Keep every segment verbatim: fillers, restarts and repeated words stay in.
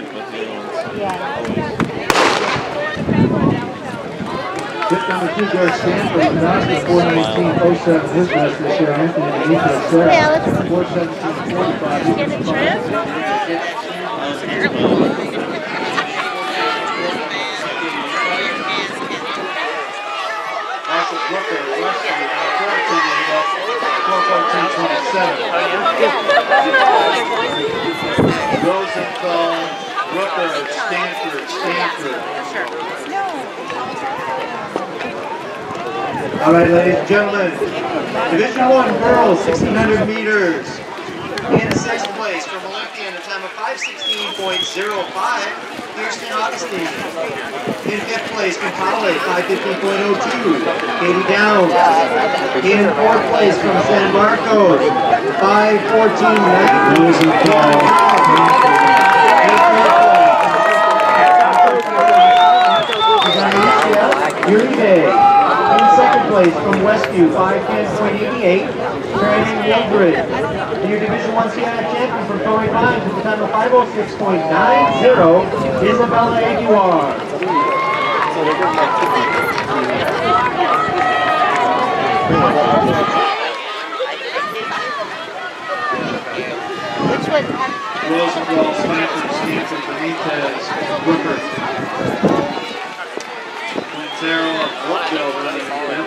Fifth number two, Garrett Stanford, Nebraska, four nineteen oh seven, his best this year. Anthony Benitez, Sarah, four seventeen forty-five. Get a trip? Marshall Brooker, Wesley, fourteen, four fourteen twenty-seven. Rosenthal, Brooker, Stanford, Stanford. All right, ladies and gentlemen, Division One girls, sixteen hundred meters. In sixth place from Olympian, a time of five sixteen point oh five, Kirsten Augustine. In fifth place from Polly, five fifteen point oh two, Katie Downs. In fourth place from San Marcos, five fourteen ninety. Uribe. In second place from Westview, five ten point eight eight, Brandon Woodbridge. Your Division One C I F champion from Torrey Pines at the time of five oh six point nine oh, Isabella Aguilar. Which one? Rosenthal, Stanford, Stanford, Benitez, Brooker. Quintero of Brookville running fifth.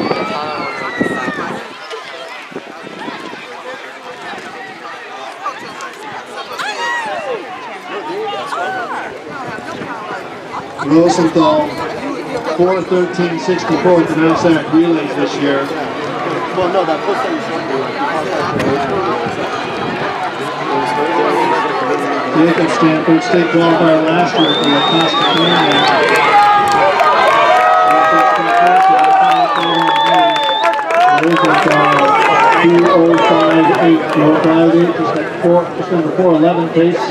Rosenthal, four thirteen sixty-four at the NASAC relays this year. Well, no, that puts them Jacob Stanford, state qualifier last year for the Costa Canyon. two oh five eight, two oh five eight, just at four, just under four eleven pace.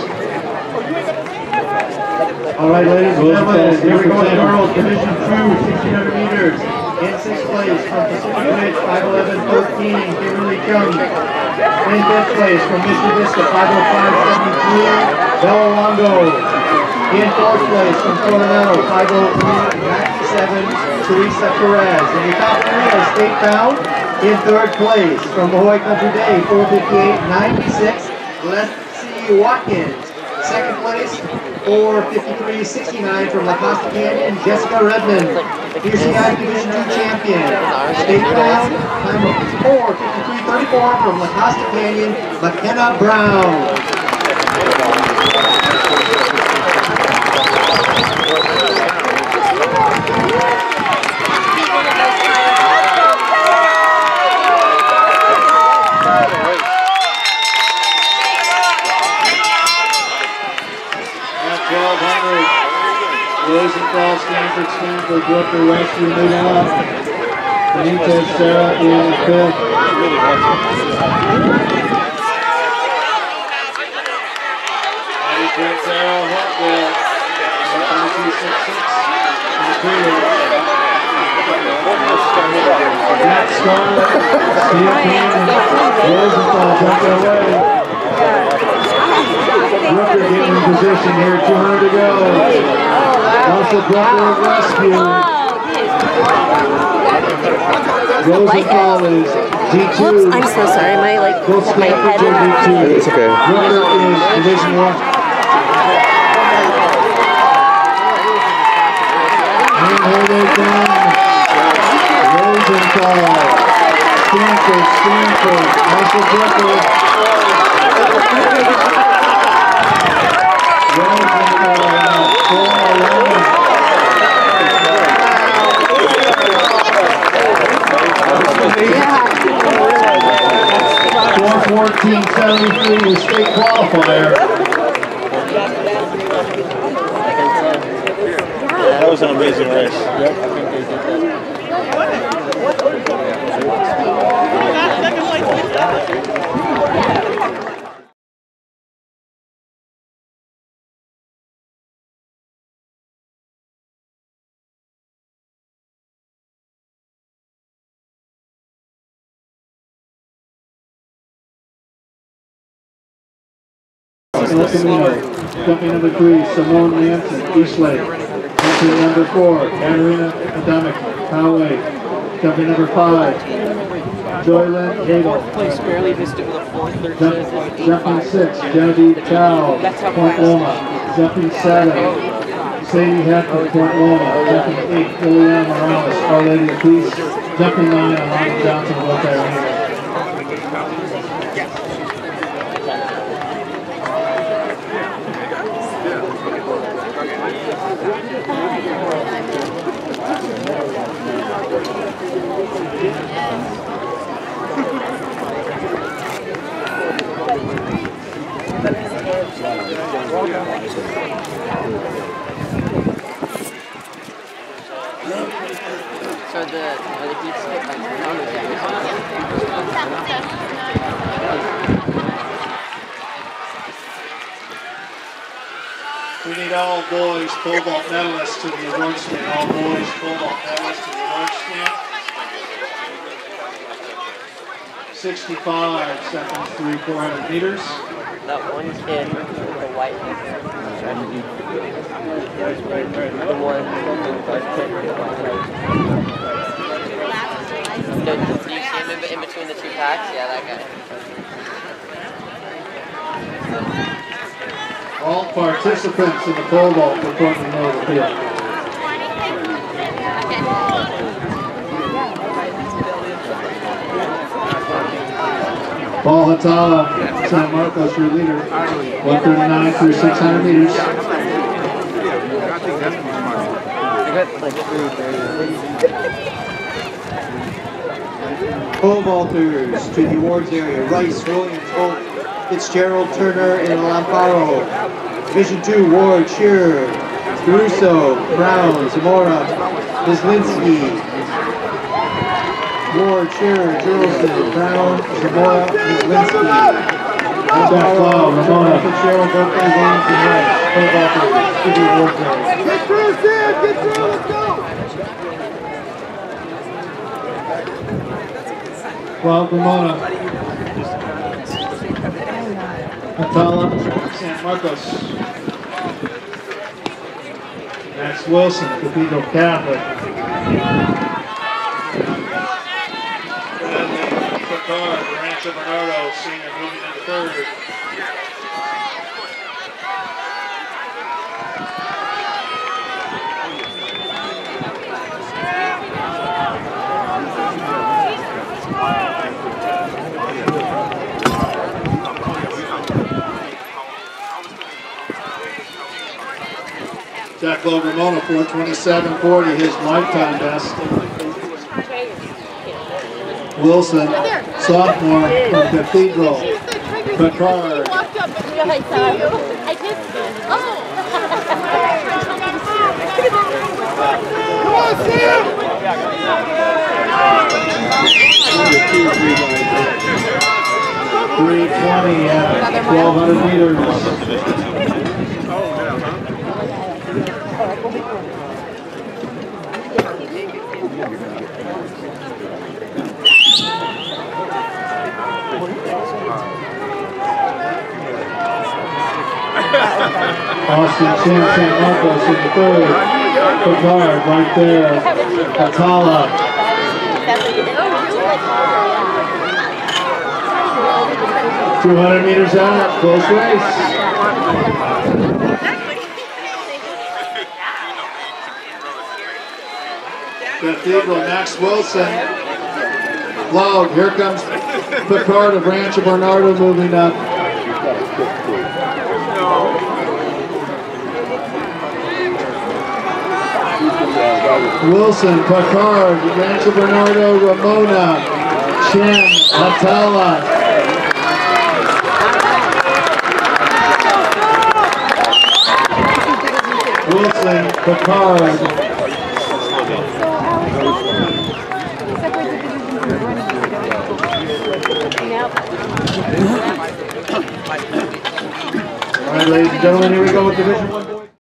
All right, ladies and gentlemen, here we go in girls, Division Two, sixteen hundred meters. In sixth place from Pacific Ridge, five eleven thirteen, Kimberly Chung. In fifth place from Vista Vista, five oh five seventy-three, Bella Longo. In fourth place from Coronado, five oh three ninety-seven, Teresa Perez. And your top three is state bound. In third place from Mahoy Country Day, four fifty-eight ninety-six, Leslie Watkins. Second place, four fifty-three sixty-nine from La Costa Canyon, Jessica Redmond. Your C I Division Two champion. State bound, time of four fifty-three thirty-four from La Costa Canyon, McKenna Brown. Rosenthal, Stanford, Stanford, Brooker, Westview, moving up. Benitez, Sarah in fifth. Benitez, Sarah, Hartville. twenty-two sixty-six. Matt Scott, Steve Cannon, Rosenthal jumped away. Brooker getting in position here, two hundred to go. Also Brooker of Westview. Rosenthal is D two. Whoops, I'm so sorry. My like Both my head. Stanford are D two. It's okay. Brooker is Division One. And here they come. Rosenthal. Stanford, Stanford. Marshall Brooker. four fourteen seventy-three was state qualifier. That was an amazing race. Let me know. Jumping number three, Simone Manson, Eastlake. Jumping number four, Katarina Adamic, Poway. Jumping number five, Joylyn Hadel. Place barely missed it with a four thirteen. Jump, jumping six, Genevieve Chow, Point Loma. Jumping seven, Sadie Hefner, Point Loma. Jumping eight, Liliana Morales, Our Lady of Peace. Jumping nine, Alana Johnson, West Irene. So the, are the heat skip like We need all boys pole vault medalists to the award stand. All boys pole vault medalists to the award stand. sixty-five seconds, three, four hundred meters. that one kid with the white hair. The one with the kid with the white hair. Do you see him in, in between the two packs? Yeah, that guy. All participants in the pole vault report to know the field. Paul Hatala, San Marcos, your leader, one thirty-nine through six hundred meters. Pole vaulters to the awards area: Rice, Williams, Holt, Fitzgerald, Turner, and Lamparo. Division two, Ward, Shearer, Caruso, Brown, Zamora, Mislinski. Ward, Shearer, Jurelson, Brown, Zamora, Mislinski. Lamparo, Ramona, Fitzgerald, Berkeley, Williams, and Rice. Pole vaulters to the awards area. Get through, Sid! Get through, let's go! Well, Ramona, Atala, San Marcos, Max Wilson, Cathedral Catholic, Picard, Rancho Bernardo, senior, moving into third. Jack Lowe Ramona, four twenty-seven forty, his lifetime best. Wilson, sophomore from Cathedral. Picard. I just, oh! Come on, Sam! three twenty at twelve hundred meters. Austin Chin, San Marcos in the third. Picard right there. Atala. two hundred meters out, close race. Cathedral, Max Wilson. Loud, here comes Picard of Rancho Bernardo moving up. Wilson, Picard, Rancho Bernardo, Ramona, Chen, Atala. Wilson, Picard. All right, ladies and gentlemen, here we go with Division One.